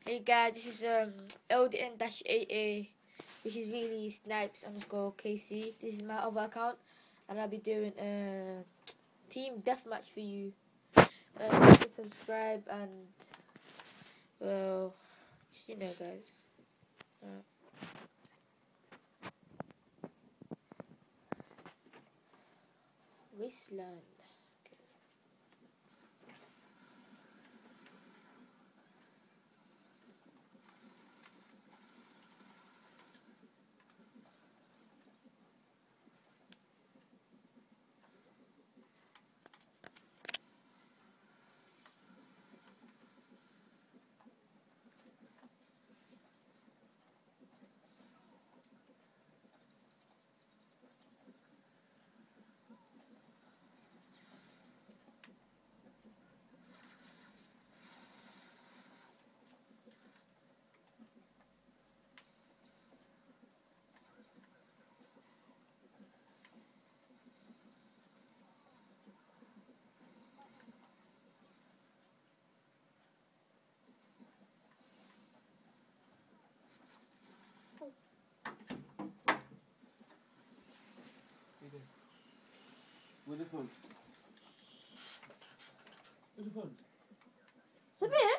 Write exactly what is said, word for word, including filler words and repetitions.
Hey guys, this is um L D N eight A, which is really snipes underscore K C. This is my other account, and I'll be doing a uh, team deathmatch for you. Uh, please subscribe and well, you know, guys. Uh, Wasteland. With the phone. With the phone. Sabi